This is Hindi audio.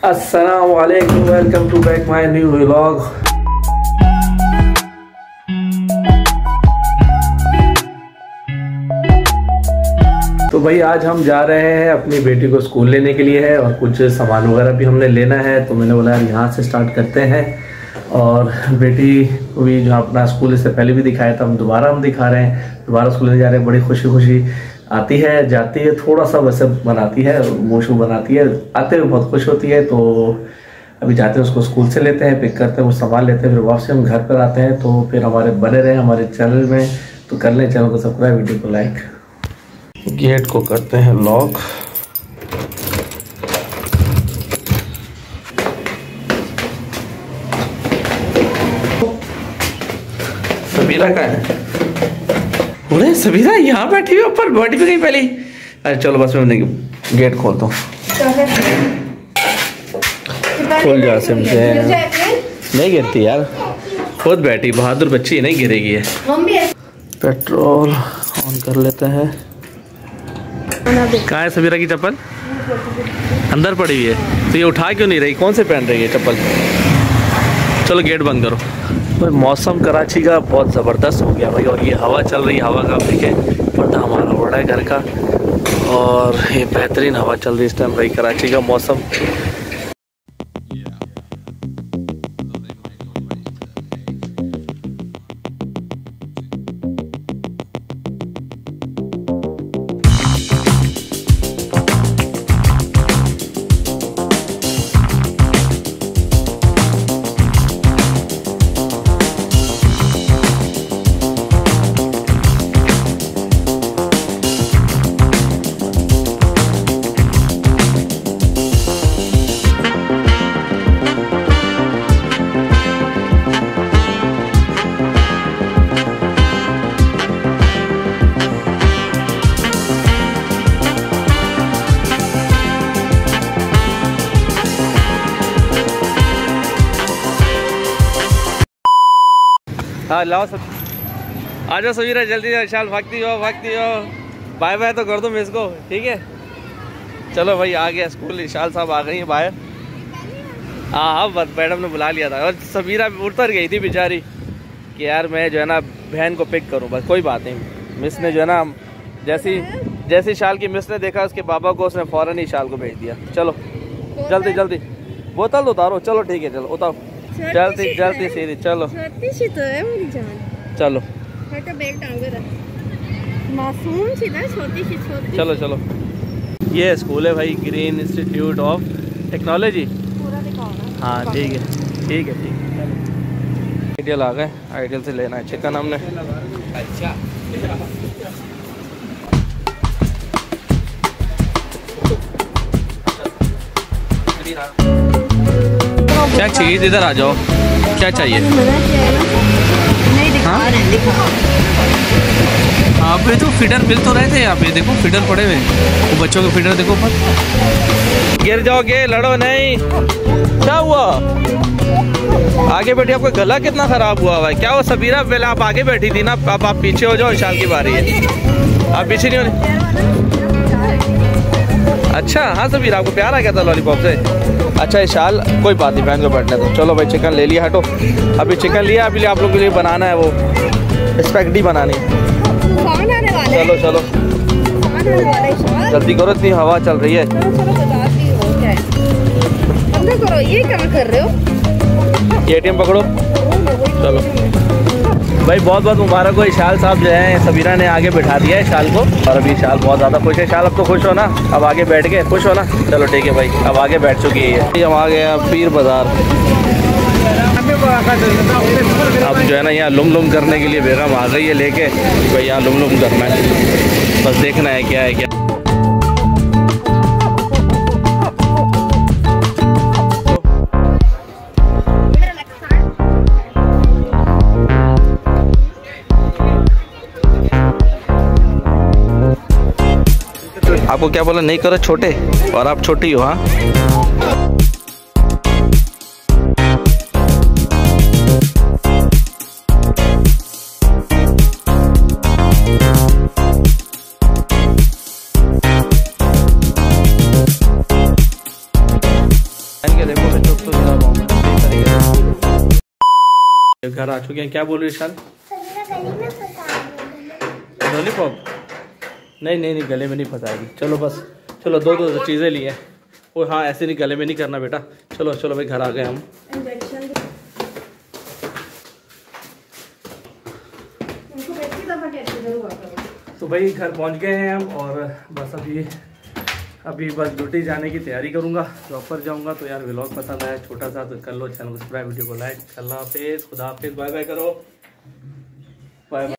अस्सलाम वालेकुम, welcome to back my new vlog. तो भाई आज हम जा रहे हैं अपनी बेटी को स्कूल लेने के लिए है और कुछ सामान वगैरह भी हमने लेना है। तो मैंने बोला यार यहाँ से स्टार्ट करते हैं। और बेटी को भी जो अपना स्कूल इससे पहले भी दिखाया था, हम दोबारा दिखा रहे हैं। दोबारा स्कूल लेने जा रहे हैं। बड़ी खुशी खुशी आती है, जाती है, थोड़ा सा वैसे बनाती है, मोशू बनाती है, आते हुए बहुत खुश होती है। तो अभी जाते हैं उसको स्कूल से लेते हैं, पिक करते हैं, वो सामान लेते हैं, फिर वापस हम घर पर आते हैं। तो फिर हमारे बने रहे हमारे चैनल में। तो कर लें चैनल को सब्सक्राइब, वीडियो को लाइक। गेट को करते हैं लॉक। सबीरा का है? अरे सबीरा यहाँ बैठी हुई, ऊपर बैठी भी गई पहले। अरे चलो बस मैं गेट खोलता हूँ। खोल जा से मुझे नहीं गिरती यार, खुद बैठी, बहादुर बच्ची नहीं गिरेगी है। पेट्रोल ऑन कर लेते हैं। कहाँ है सबीरा की चप्पल? अंदर पड़ी हुई है। तो ये उठा क्यों नहीं रही? कौन से पहन रही है चप्पल? चलो गेट बंद करो। तो मौसम कराची का बहुत ज़बरदस्त हो गया भाई। और ये हवा चल रही है, हवा का देखे पर्दा हमारा बड़ा है घर का, और ये बेहतरीन हवा चल रही है इस टाइम भाई कराची का मौसम। हाँ लाओ सब, आ जाओ सबीरा जल्दी शाल, भागती हो। बाय बाय तो कर दो मैं इसको, ठीक है? चलो भाई आ गया स्कूल, इशाल साहब आ गई हैं बाहर। हाँ मैडम ने बुला लिया था। और सबीरा उतर गई थी बेचारी कि यार मैं जो है ना बहन को पिक करूँ। बस कोई बात नहीं, मिस ने जो है ना जैसी शाल की मिस ने देखा उसके बाबा को, उसने फ़ौरन ही शाल को भेज दिया। चलो जल्दी बोतल उतारो। चलो ठीक है, चलो उतारो जल्दी सीधी। चलो तो है मेरी जान। चलो बैग टांग रख, मासूम सी ना, छोटी सी। चलो ये स्कूल है भाई, ग्रीन इंस्टीट्यूट ऑफ टेक्नोलॉजी। पूरा दिखाओ ना। हाँ ठीक है। आइडियल आ गए, आइडियल से लेना है चिकन हमने। अच्छा क्या चाहिए? इधर आ जाओ, क्या चाहिए? हाँ पे तो फीडर मिल तो रहे थे यहाँ पे, देखो फीडर पड़े हुए, वो बच्चों के फीडर देखो ऊपर। गिर जाओगे, लड़ो नहीं। क्या हुआ? आगे बैठी, आपका गला कितना खराब हुआ है? क्या हुआ सबीरा? पहले आप आगे बैठी थी ना, अब आप पीछे हो जाओ, शाल की बारी है। आप पीछे नहीं हो? अच्छा हाँ सबीरा, आपको प्यार आ गया था लॉलीपॉप से? अच्छा ये शाल कोई बात नहीं, बहन को बैठने दो। चलो भाई चिकन ले लिया, हटो। अभी चिकन लिया, अभी आप लोग के लिए बनाना है, वो स्पैगेटी बनानी है। चलो जल्दी करो, इतनी हवा चल रही है। ये क्या कर रहे हो? ATM पकड़ो। चलो भाई बहुत बहुत मुबारक हो। इशाल साहब जो है, सबीरा ने आगे बैठा दिया है शाल को, और अभी शाल बहुत ज़्यादा खुश है। शाल अब तो खुश हो ना, अब आगे बैठ के खुश हो ना। चलो ठीक है भाई, अब आगे बैठ चुकी है। हम आ गए पीर बाज़ार। अब जो है ना यहाँ लुम करने के लिए बेगम आ गई है लेके, भाई यहाँ लुम करना है, बस देखना है क्या है क्या। आपको क्या बोला? नहीं करो छोटे, और आप छोटी हो। हाँ पहन के देखो मैं तो जा रहा हूँ घर आ चुके हैं। क्या बोल रही है विशाल? लॉलीपॉप? नहीं नहीं नहीं, गले में नहीं फंसाएगी। चलो बस, चलो दो दो चीज़ें ली हैं। ओ हाँ, ऐसे नहीं, गले में नहीं करना बेटा। चलो चलो भाई, घर आ गए हम। तो भाई घर पहुंच गए हैं हम, और बस अभी बस ड्यूटी जाने की तैयारी करूंगा। जॉब पर जाऊंगा। तो यार व्लॉग पसंद आया छोटा सा तो कर लो चैनल को सब्सक्राइब, वीडियो को लाइक। अल्लाह हाफिज़, खुदा हाफिज़, बाय बाय करो, बाय बाय।